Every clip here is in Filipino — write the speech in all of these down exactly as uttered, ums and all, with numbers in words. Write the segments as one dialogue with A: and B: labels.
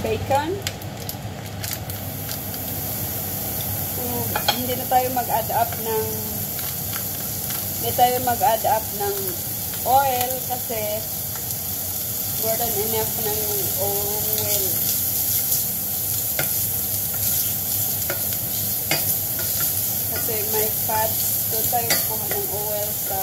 A: bacon. So, hindi na tayo mag-add up ng hindi tayo mag-add up ng oil kasi more than enough na yung oil. Kasi may fats. Doon tayo kuha ng oil sa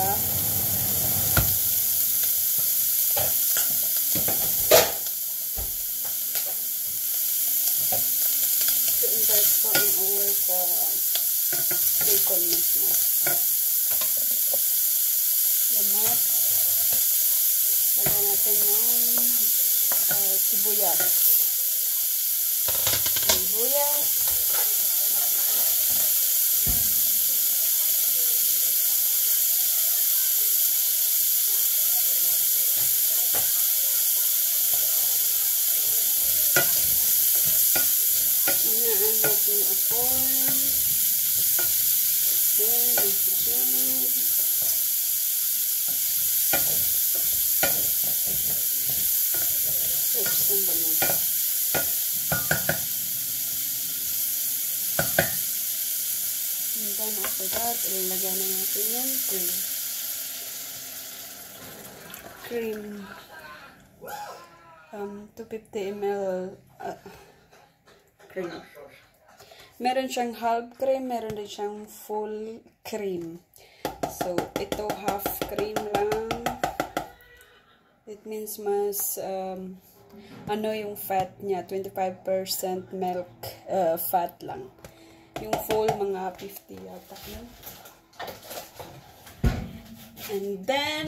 A: doon tayo kuha ng oil sa bacon mismo. Lamat. Lagyan natin yung uh, sibuyas. Sibuyas. Hinaan natin yung apoy. Then, isusunod. Oops, ang dami. And then, after that, ilalagyan na natin yung cream. Cream. Um, two hundred fifty milliliters uh, cream. Meron siyang half cream, meron din siyang full cream. So, ito half cream lang. It means mas, um, ano yung fat niya, twenty-five percent milk uh, fat lang. Yung full, mga fifty yata yun. And then,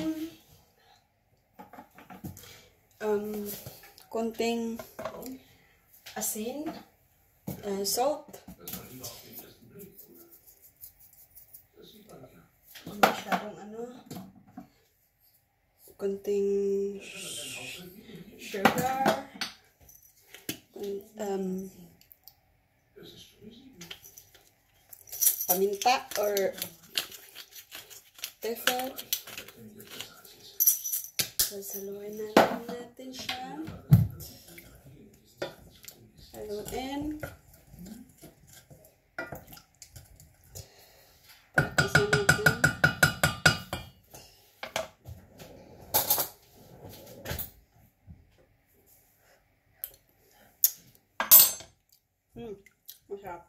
A: um, konting asin, uh, salt. Masyadong ano, konting sugar, um, paminta or pepper. Sasaluin natin natin siya. Haluin. Practicein natin. Hmm, masarap.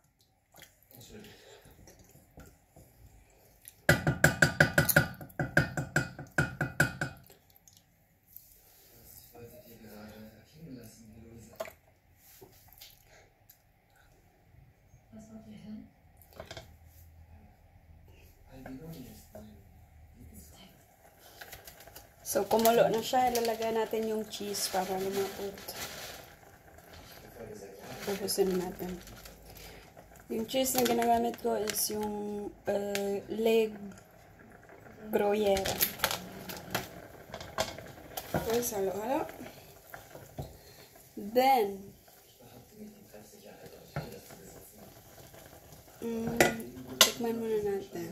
A: So, kumulo na siya. Ilalagay natin yung cheese para lumapot. Pupusin natin. Yung cheese na ginagamit ko is yung uh, leg gruyere. Okay, halo-halo. Then, mm, tikman muna natin.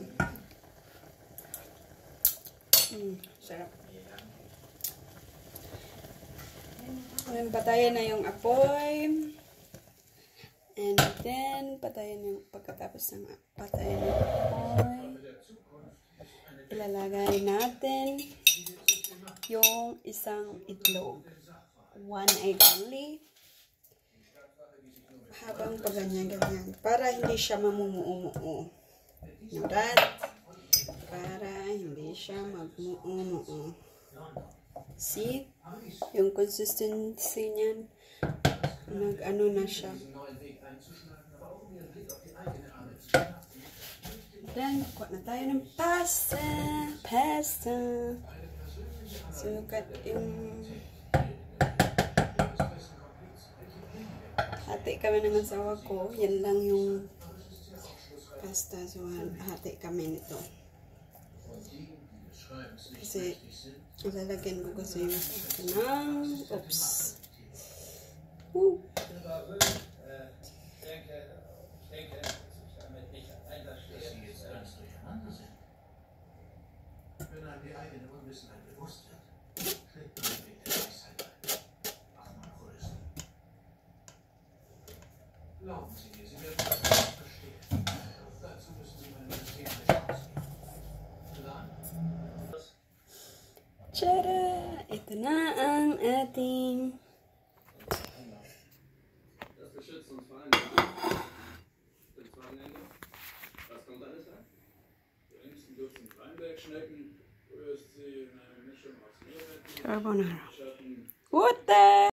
A: Mm, sarap. Ngayon, patayin na yung apoy. And then, patayin yung pagkatapos ng patayin yung apoy. Ilalagay natin yung isang itlog. One egg only. Habang pa ganyan-ganyan. Para hindi siya mamumuo-muo. Know that? Para hindi siya magmuo-muo. See? Yung consistency niyan. Nag-ano na siya. Then, kuha na tayo ng pasta. Pasta. So, cut yung hati kami ng asawa ko. Yan lang yung pasta. So, hati kami nito. Kasi, lalagyan ko kasi ng oops. Woo. ating
B: Das beschützt uns vor allem den zweiten Ende. Was kommt alles an? Die engsten Dutzend Weinbergschnecken, rührst sie in eine Mischung aus Meerrettich,
A: carbonara.
B: Schatten,
A: What the?